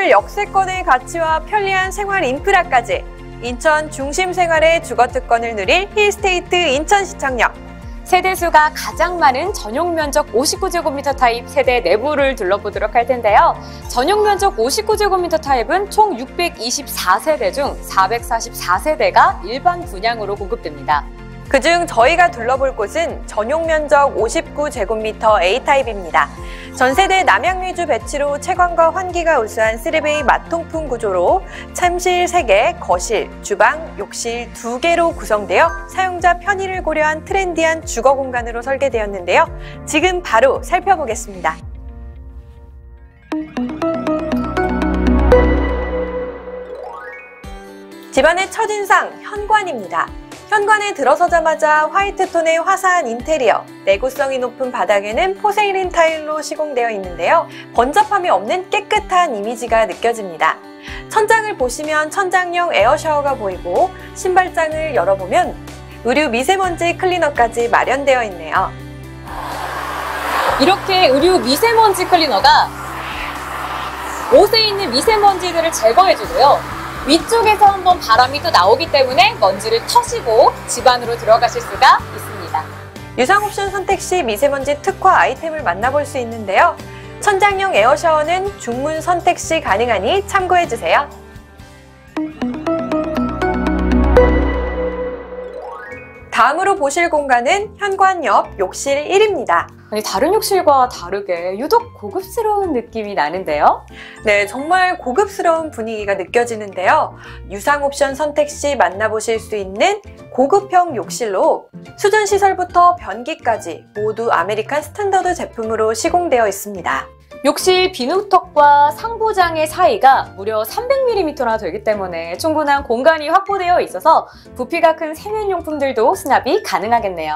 건물 역세권의 가치와 편리한 생활 인프라까지 인천 중심 생활의 주거특권을 누릴 힐스테이트 인천시청역. 세대수가 가장 많은 전용 면적 59제곱미터 타입 세대 내부를 둘러보도록 할 텐데요. 전용 면적 59제곱미터 타입은 총 624세대 중 444세대가 일반 분양으로 공급됩니다. 그중 저희가 둘러볼 곳은 전용 면적 59제곱미터 A타입입니다. 전세대 남향유주 배치로 채광과 환기가 우수한 3베이 마통풍 구조로 침실 3개, 거실, 주방, 욕실 2개로 구성되어 사용자 편의를 고려한 트렌디한 주거 공간으로 설계되었는데요. 지금 바로 살펴보겠습니다. 집안의 첫인상, 현관입니다. 현관에 들어서자마자 화이트톤의 화사한 인테리어, 내구성이 높은 바닥에는 포세일린 타일로 시공되어 있는데요. 번잡함이 없는 깨끗한 이미지가 느껴집니다. 천장을 보시면 천장형 에어샤워가 보이고 신발장을 열어보면 의류 미세먼지 클리너까지 마련되어 있네요. 이렇게 의류 미세먼지 클리너가 옷에 있는 미세먼지들을 제거해주고요. 위쪽에서 한번 바람이 또 나오기 때문에 먼지를 터시고 집 안으로 들어가실 수가 있습니다. 유상 옵션 선택 시 미세먼지 특화 아이템을 만나볼 수 있는데요. 천장형 에어샤워는 중문 선택 시 가능하니 참고해주세요. 다음으로 보실 공간은 현관 옆 욕실 1입니다. 아니, 다른 욕실과 다르게 유독 고급스러운 느낌이 나는데요. 네, 정말 고급스러운 분위기가 느껴지는데요. 유상 옵션 선택 시 만나보실 수 있는 고급형 욕실로 수전시설부터 변기까지 모두 아메리칸 스탠더드 제품으로 시공되어 있습니다. 욕실 비누턱과 상부장의 사이가 무려 300mm나 되기 때문에 충분한 공간이 확보되어 있어서 부피가 큰 세면용품들도 수납이 가능하겠네요.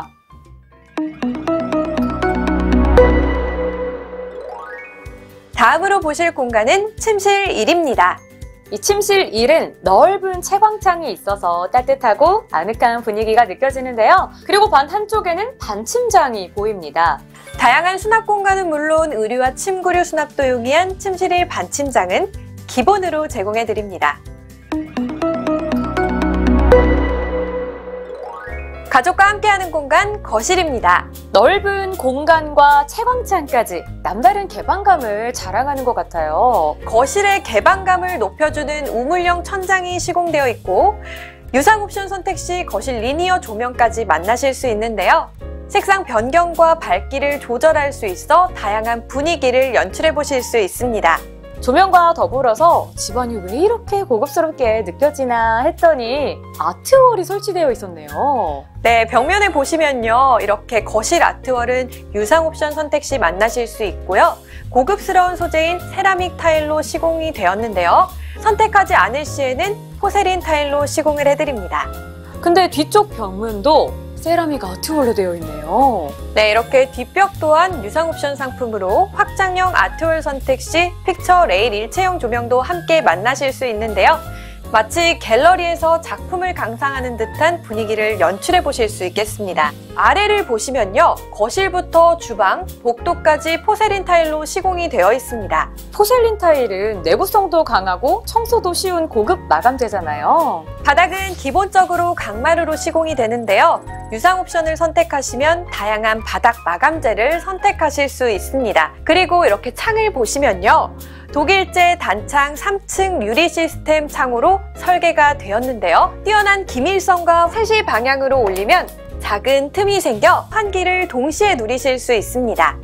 다음으로 보실 공간은 침실 1입니다. 이 침실 1은 넓은 채광창이 있어서 따뜻하고 아늑한 분위기가 느껴지는데요. 그리고 반 한쪽에는 반침장이 보입니다. 다양한 수납 공간은 물론 의류와 침구류 수납도 용이한 침실 1 반침장은 기본으로 제공해드립니다. 가족과 함께하는 공간 거실입니다. 넓은 공간과 채광창까지 남다른 개방감을 자랑하는 것 같아요. 거실의 개방감을 높여주는 우물형 천장이 시공되어 있고 유상 옵션 선택 시 거실 리니어 조명까지 만나실 수 있는데요. 색상 변경과 밝기를 조절할 수 있어 다양한 분위기를 연출해 보실 수 있습니다. 조명과 더불어서 집안이 왜 이렇게 고급스럽게 느껴지나 했더니 아트월이 설치되어 있었네요. 네, 벽면에 보시면요. 이렇게 거실 아트월은 유상 옵션 선택 시 만나실 수 있고요. 고급스러운 소재인 세라믹 타일로 시공이 되었는데요. 선택하지 않을 시에는 포세린 타일로 시공을 해드립니다. 근데 뒤쪽 벽면도 세라믹 아트월로 되어 있네요. 네, 이렇게 뒷벽 또한 유상 옵션 상품으로 확장형 아트월 선택 시 픽처 레일 일체형 조명도 함께 만나실 수 있는데요. 마치 갤러리에서 작품을 감상하는 듯한 분위기를 연출해 보실 수 있겠습니다. 아래를 보시면요. 거실부터 주방, 복도까지 포세린 타일로 시공이 되어 있습니다. 포세린 타일은 내구성도 강하고 청소도 쉬운 고급 마감재잖아요. 바닥은 기본적으로 강마루로 시공이 되는데요. 유상 옵션을 선택하시면 다양한 바닥 마감재를 선택하실 수 있습니다. 그리고 이렇게 창을 보시면요. 독일제 단창 3층 유리 시스템 창으로 설계가 되었는데요. 뛰어난 기밀성과 세시 방향으로 올리면 작은 틈이 생겨 환기를 동시에 누리실 수 있습니다.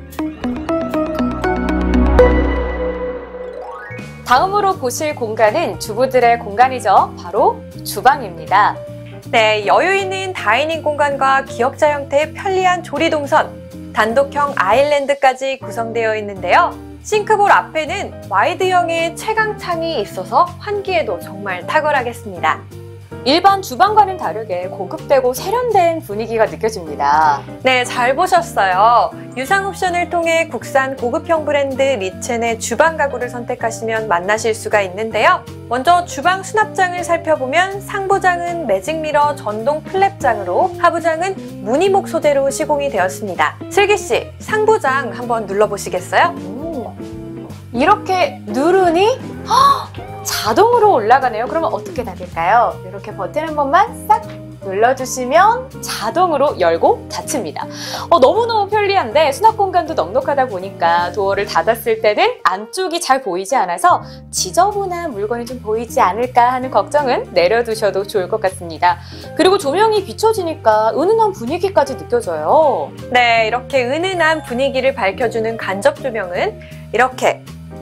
다음으로 보실 공간은 주부들의 공간이죠. 바로 주방입니다. 네, 여유 있는 다이닝 공간과 기역자 형태의 편리한 조리 동선, 단독형 아일랜드까지 구성되어 있는데요. 싱크볼 앞에는 와이드형의 채광창이 있어서 환기에도 정말 탁월하겠습니다. 일반 주방과는 다르게 고급되고 세련된 분위기가 느껴집니다. 네, 잘 보셨어요. 유상 옵션을 통해 국산 고급형 브랜드 리첸의 주방 가구를 선택하시면 만나실 수가 있는데요. 먼저 주방 수납장을 살펴보면 상부장은 매직미러 전동 플랩장으로 하부장은 무늬목 소재로 시공이 되었습니다. 슬기씨, 상부장 한번 눌러보시겠어요? 이렇게 누르니 자동으로 올라가네요. 그러면 어떻게 닫을까요? 이렇게 버튼 한 번만 싹 눌러주시면 자동으로 열고 닫힙니다. 너무너무 편리한데 수납 공간도 넉넉하다 보니까 도어를 닫았을 때는 안쪽이 잘 보이지 않아서 지저분한 물건이 좀 보이지 않을까 하는 걱정은 내려두셔도 좋을 것 같습니다. 그리고 조명이 비춰지니까 은은한 분위기까지 느껴져요. 네, 이렇게 은은한 분위기를 밝혀주는 간접 조명은 이렇게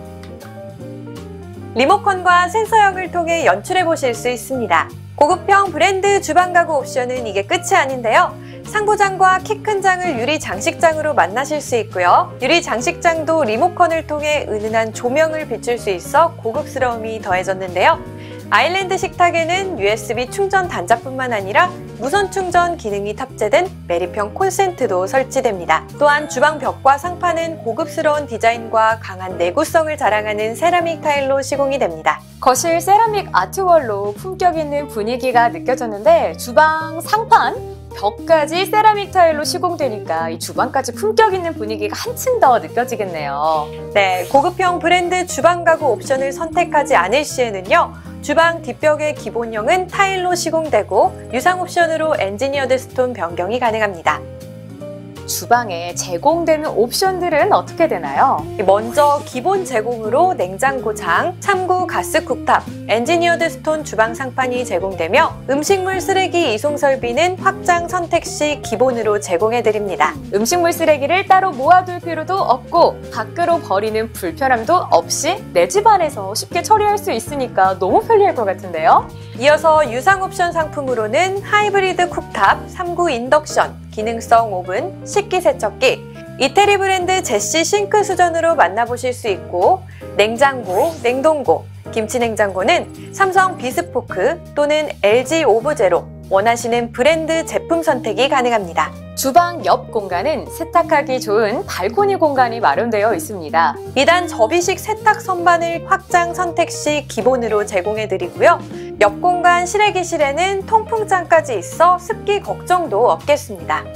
리모컨과 센서형을 통해 연출해 보실 수 있습니다. 고급형 브랜드 주방 가구 옵션은 이게 끝이 아닌데요. 상부장과 키 큰 장을 유리 장식장으로 만나실 수 있고요. 유리 장식장도 리모컨을 통해 은은한 조명을 비출 수 있어 고급스러움이 더해졌는데요. 아일랜드 식탁에는 USB 충전 단자뿐만 아니라 무선 충전 기능이 탑재된 매립형 콘센트도 설치됩니다. 또한 주방 벽과 상판은 고급스러운 디자인과 강한 내구성을 자랑하는 세라믹 타일로 시공이 됩니다. 거실 세라믹 아트월로 품격 있는 분위기가 느껴졌는데 주방 상판, 벽까지 세라믹 타일로 시공되니까 이 주방까지 품격 있는 분위기가 한층 더 느껴지겠네요. 네, 고급형 브랜드 주방 가구 옵션을 선택하지 않을 시에는요. 주방 뒷벽의 기본형은 타일로 시공되고 유상 옵션으로 엔지니어드 스톤 변경이 가능합니다. 주방에 제공되는 옵션들은 어떻게 되나요? 먼저 기본 제공으로 냉장고장, 참구 가스 쿡탑, 엔지니어드 스톤 주방 상판이 제공되며 음식물 쓰레기 이송 설비는 확장 선택 시 기본으로 제공해드립니다. 음식물 쓰레기를 따로 모아둘 필요도 없고 밖으로 버리는 불편함도 없이 내 집 안에서 쉽게 처리할 수 있으니까 너무 편리할 것 같은데요? 이어서 유상 옵션 상품으로는 하이브리드 쿡탑, 3구 인덕션, 기능성 오븐, 식기세척기, 이태리 브랜드 제시 싱크 수전으로 만나보실 수 있고 냉장고, 냉동고, 김치냉장고는 삼성 비스포크 또는 LG 오브제로 원하시는 브랜드 제품 선택이 가능합니다. 주방 옆 공간은 세탁하기 좋은 발코니 공간이 마련되어 있습니다. 2단 접이식 세탁 선반을 확장 선택 시 기본으로 제공해드리고요. 옆 공간 실외기실에는 통풍장까지 있어 습기 걱정도 없겠습니다.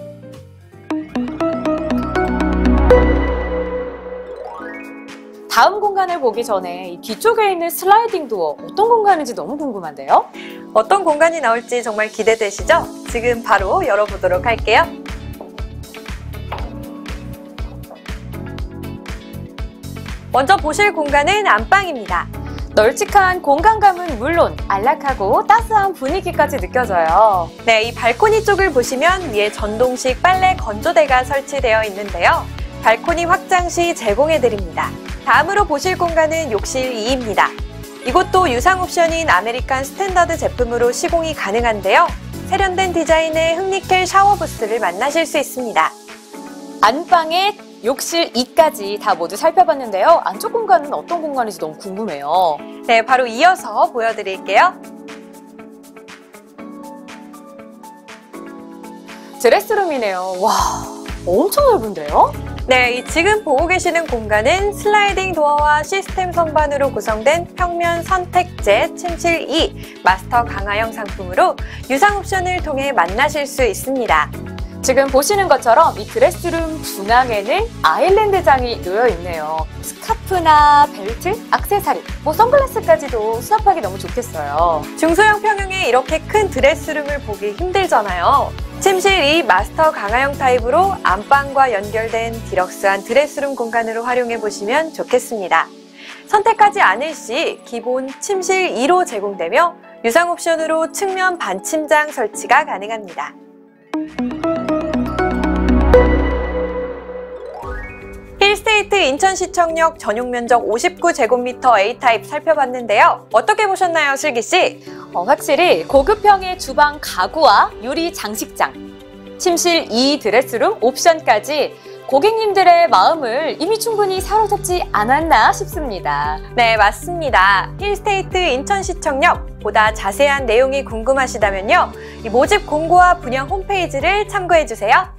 다음 공간을 보기 전에 이 뒤쪽에 있는 슬라이딩 도어 어떤 공간인지 너무 궁금한데요? 어떤 공간이 나올지 정말 기대되시죠? 지금 바로 열어보도록 할게요. 먼저 보실 공간은 안방입니다. 널찍한 공간감은 물론 안락하고 따스한 분위기까지 느껴져요. 네, 이 발코니 쪽을 보시면 위에 전동식 빨래 건조대가 설치되어 있는데요. 발코니 확장 시 제공해드립니다. 다음으로 보실 공간은 욕실 2입니다. 이곳도 유상 옵션인 아메리칸 스탠더드 제품으로 시공이 가능한데요. 세련된 디자인의 흑니켈 샤워 부스를 만나실 수 있습니다. 안방에 욕실 2까지 다 모두 살펴봤는데요. 안쪽 공간은 어떤 공간인지 너무 궁금해요. 네, 바로 이어서 보여드릴게요. 드레스룸이네요. 와, 엄청 넓은데요? 네, 지금 보고 계시는 공간은 슬라이딩 도어와 시스템 선반으로 구성된 평면 선택제 침실 2 마스터 강화형 상품으로 유상 옵션을 통해 만나실 수 있습니다. 지금 보시는 것처럼 이 드레스룸 중앙에는 아일랜드장이 놓여 있네요. 스카프나 벨트, 액세서리, 선글라스까지도 수납하기 너무 좋겠어요. 중소형 평형의 이렇게 큰 드레스룸을 보기 힘들잖아요. 침실 2 마스터 강화형 타입으로 안방과 연결된 디럭스한 드레스룸 공간으로 활용해 보시면 좋겠습니다. 선택하지 않을 시 기본 침실 2로 제공되며 유상 옵션으로 측면 반침장 설치가 가능합니다. 힐스테이트 인천시청역 전용 면적 59제곱미터 A타입 살펴봤는데요. 어떻게 보셨나요, 슬기씨? 확실히 고급형의 주방 가구와 유리 장식장, 침실 2 드레스룸 옵션까지 고객님들의 마음을 이미 충분히 사로잡지 않았나 싶습니다. 네, 맞습니다. 힐스테이트 인천시청역 보다 자세한 내용이 궁금하시다면요. 이 모집 공고와 분양 홈페이지를 참고해주세요.